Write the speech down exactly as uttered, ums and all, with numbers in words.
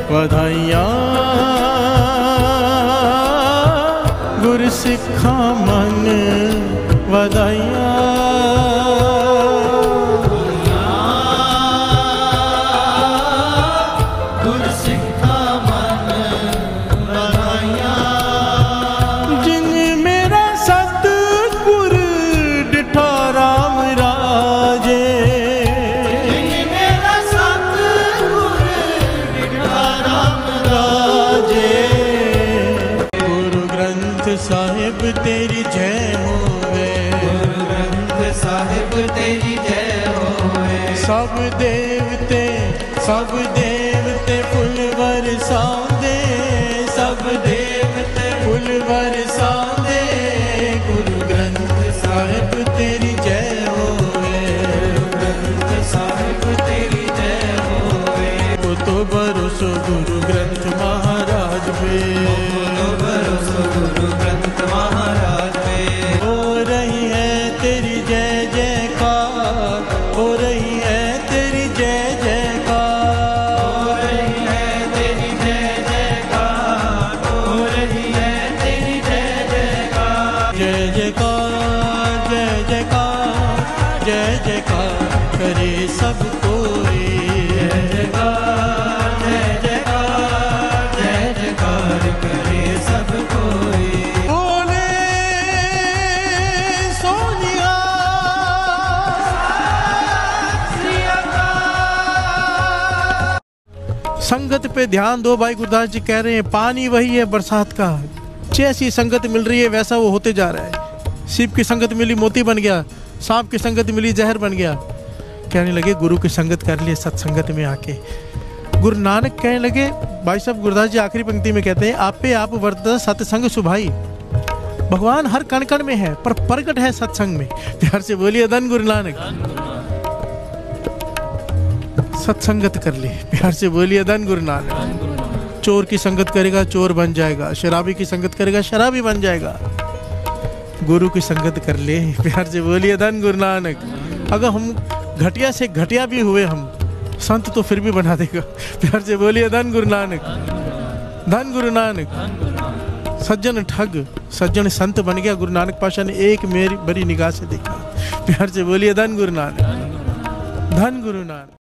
वधाइयाँ गुर सिखा मन वधाइयाँ। गुर सिखा मन वधाइयाँ। जिन मेरा सतगुर डिठा राम राजे। जिन मेरा सतगुर डिठा राम राजे। गुरु ग्रंथ साहिब तेरी जय होवे। गुरु ग्रंथ साहिब तेरी जय होवे। सब देवते सब देवते फुल बरसांदे। सब देवते फुल बरसांदे। गुरु ग्रंथ साहिब तेरी जय होवे। गुरु ग्रंथ साहिब तेरी जय होवे। वो तो भरोसो गुरु ग्रंथ महाराज पे। वो तो भरोसो गुरु ग्रंथ महाराज पे। हो रही है तेरी जय जयकार। हो रही है तेरी जय जयकार। हो रही है तेरी जय जयकार। हो रही है तेरी जय जयकार। जय जयकार जय जयकार जय जयकार करे सब कोई। जय जयकार जय जयकार जय जयकार करे सब कोई। बोले सोनिया संगत पे ध्यान दो भाई। गुरदास जी कह रहे हैं पानी वही है बरसात का। जैसी संगत मिल रही है वैसा वो होते जा रहा है। सीप की संगत मिली मोती बन गया। सांप की संगत मिली जहर बन गया। कहने लगे गुरु की संगत कर लिए सत्संगत में आके। गुरु नानक कहने लगे भाई साहब गुरदास जी आखिरी पंक्ति में कहते हैं आपे आप वर्त सत्संग सुभाई। भगवान हर कण कण में है पर प्रकट है सत्संग में। प्यार से बोलिए धन गुरु नानक। सत्संगत कर ले। प्यार से बोलिए धन गुरु नानक। चोर की संगत करेगा चोर बन जाएगा। शराबी की संगत करेगा शराबी बन जाएगा। गुरु की संगत कर ले। प्यार से बोलिए धन गुरु नानक। अगर हम घटिया से घटिया भी हुए हम संत तो फिर भी बना देगा। प्यार से बोलिए धन गुरु नानक। धन गुरु नानक। सज्जन ठग सज्जन संत बन गया। गुरु नानक पाशाह ने एक मेरी बड़ी निगाह से देखा। प्यार से बोलिए धन गुरु नानक। धन गुरु नानक।